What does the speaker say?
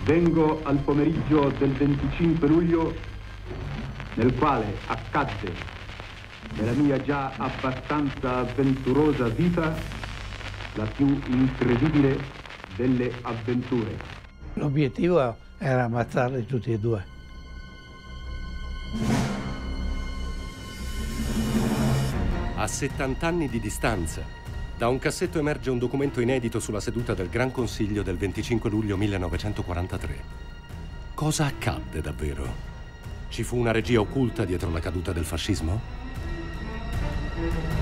Vengo al pomeriggio del 25 luglio, nel quale accadde, nella mia già abbastanza avventurosa vita, la più incredibile delle avventure. L'obiettivo era ammazzarli tutti e due. A 70 anni di distanza, da un cassetto emerge un documento inedito sulla seduta del Gran Consiglio del 25 luglio 1943. Cosa accadde davvero? Ci fu una regia occulta dietro la caduta del fascismo?